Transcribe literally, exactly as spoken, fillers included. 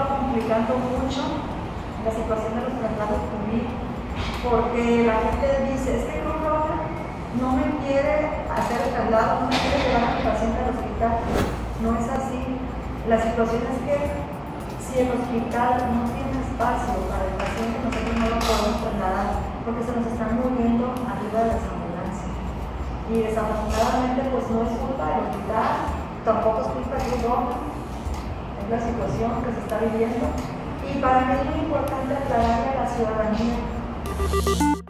estado complicando mucho la situación de los traslados COVID, porque la gente dice, es que Cruz Roja no me quiere hacer el traslado, no me quiere llevar a mi paciente al hospital. No es así. La situación es que si el hospital no tiene espacio para el paciente, nosotros no lo podemos trasladar, porque se nos están muriendo arriba de las ambulancias. Y desafortunadamente pues no es culpa del hospital, tampoco es culpa de Cruz Roja. Es la situación que se está viviendo. Y para mí es muy importante aclararle a la ciudadanía